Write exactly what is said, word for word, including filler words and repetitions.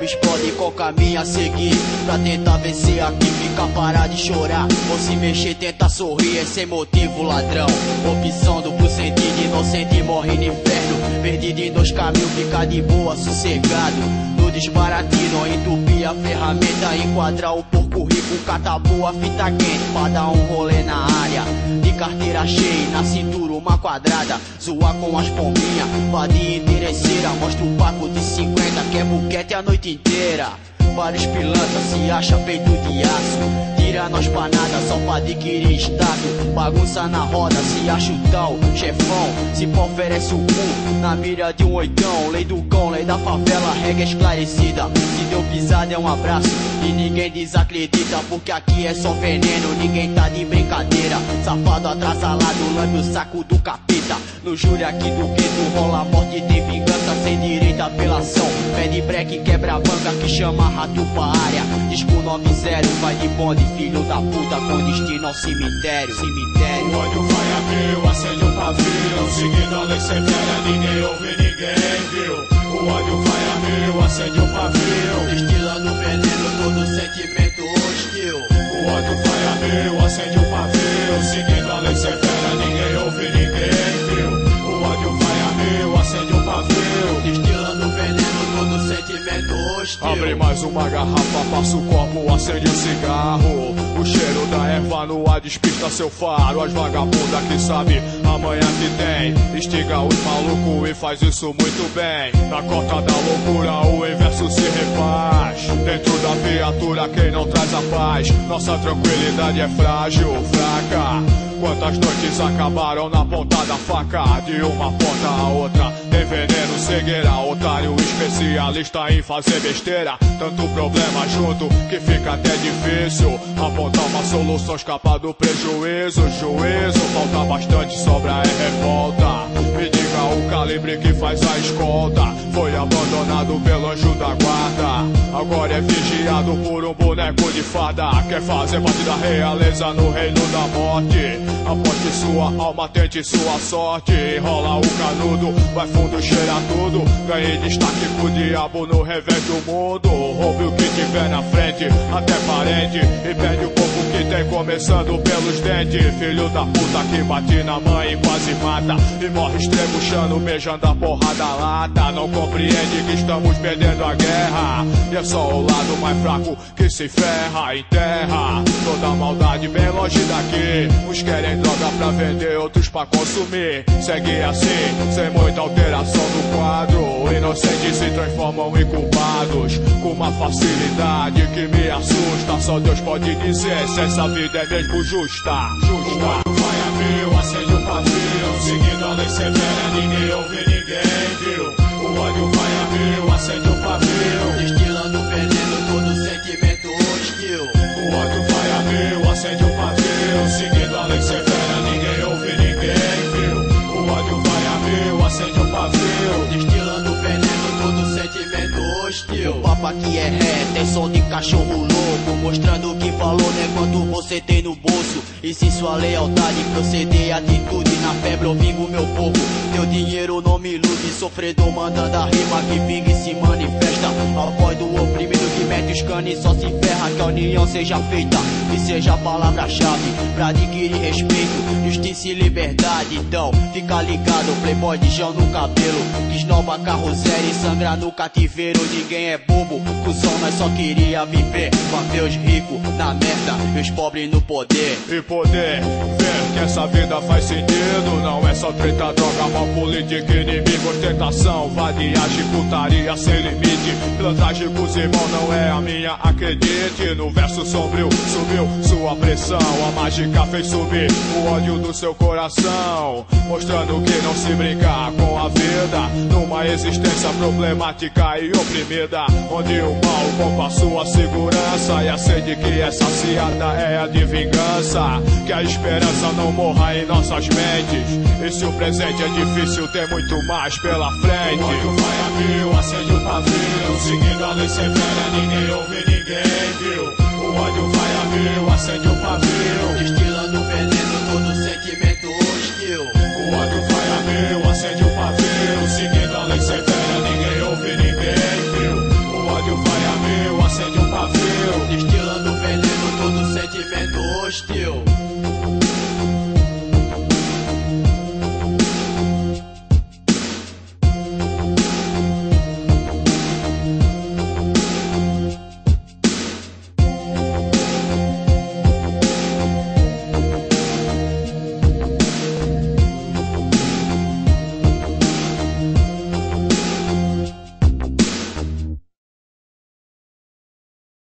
bomba explode, qual caminho a seguir? Pra tentar vencer aqui, ficar parado e chorar, ou se mexer, tenta sorrir, é sem motivo ladrão. Opção duplo sentido, inocente morre no inferno, perdido em dois caminhos, fica de boa, sossegado. No disparate, não entupir a ferramenta, enquadrar o porco rico, cata boa, fita quente, pra dar um rolê na área. De carteira cheia, na cintura uma quadrada, zoar com as pombinhas, pá de interesseira, mostra o paco de cinquenta, que é buquete a noite inteira. Vários pilantras se acha peito de aço, tira nós pra nada só pra adquirir status. Bagunça na roda, se acha o tal chefão, se pô oferece o cu na mira de um oitão. Lei do cão, lei da favela, regra esclarecida. Se deu pisada é um abraço e ninguém desacredita, porque aqui é só veneno, ninguém tá de brincadeira. Safado atrasalado, lambe o saco do capeta. No júri aqui do gueto rola morte, tem vingança sem direito à apelação. Pede breque, quebra a banca que chama rato pra área. Disco nove zero, vai de bonde, filho da puta, com destino ao cemitério. Cemitério. O ódio vai a mil, acende o pavio, seguindo a lei severa, ninguém ouve, ninguém viu. O ódio vai a mil, acende o pavio, destilando veneno, todo sentimento hostil. O ódio vai a mil, acende o pavio, seguindo a lei severa, ninguém ouve, ninguém viu. O ódio vai a mil, acende o pavio, destilando veneno, todo sentimento hostil. Abre mais uma garrafa, passa o copo, acende o cigarro. O cheiro da erva no ar despista seu faro. As vagabundas que sabe amanhã que tem, instiga os malucos e faz isso muito bem. Na cota da loucura o inverso se refaz. Dentro da viatura quem não traz a paz. Nossa tranquilidade é frágil, fraca. Quantas noites acabaram na ponta da faca, de uma ponta a outra tem veneno, cegueira, otário especialista em fazer besteira. Tanto problema junto que fica até difícil apontar uma solução, escapar do prejuízo. Juízo, falta bastante, sobra é revolta. Me diga o calibre que faz a escolta. Foi abandonado pelo anjo da guarda, agora é vigiado por um boneco de fada. Quer fazer parte da realeza no reino da morte? Aposte sua alma, tente sua sorte. Rola o canudo, vai fundo, cheira tudo. Ganhe destaque pro diabo no revés do mundo. Roube o que tiver na frente, até parente, e perde o pouco que tem, começando pelos dentes. Filho da puta que bate na mãe e quase mata, e morre estrebuchando, beijando a porrada lata. Não compreende que estamos perdendo a guerra, e é só o lado mais fraco que se ferra. Enterra toda a maldade bem longe daqui. Uns querem droga pra vender, outros pra consumir. Segue assim, sem muita alteração no quadro. Inocentes se transformam em culpados com uma facilidade que me assusta. Só Deus pode dizer se essa vida é mesmo justa. Justa. O ódio vai a mil, acende o pavio, seguindo a lei severa, ninguém ouve, ninguém viu. O ódio vai a mil, acende o pavio, destilando veneno, todo sentimento hostil. O ódio vai a mil, acende o pavio, seguindo a lei severa, ninguém ouve, ninguém viu. O ódio vai a mil, acende o pavio, destilando veneno, todo sentimento hostil. O papo aqui é ré, tem som de cachorro louco, mostrando que valor não é quanto você tem no bolso, e se sua lealdade proceder, atitude na febre, eu vingo meu povo. Teu dinheiro não me ilude, sofredor mandando a rima que vinga e se manifesta. A voz do oprimido que mete os canos e só se ferra. Que a união seja feita e seja a palavra-chave pra adquirir respeito, justiça e liberdade. Então fica ligado, playboy de João no cabelo, que esnoba carro zero e sangra no cativeiro. Ninguém é bobo, cuzão, nós só queria viver pra ver os ricos na merda e os pobres no poder. E poder ver que essa vida faz sentido, não é só treta, droga, mal política, inimigo, ostentação, vadiagem, putaria sem limite. Plantagem com os irmãos não é a minha, acredite. No verso sombrio subiu sua pressão, a mágica fez subir o ódio do seu coração, mostrando que não se brinca com a vida numa existência problemática e oprimida, onde o mal compra sua segurança e a sede que é saciada é a de vingança. Que a esperança não morra em nossas mentes, e se o presente é difícil, tem muito mais pela frente. O ódio vai a mil, acende o pavio, seguindo a lei severa, ninguém ouve, ninguém viu. O ódio vai a mil, acende o pavio,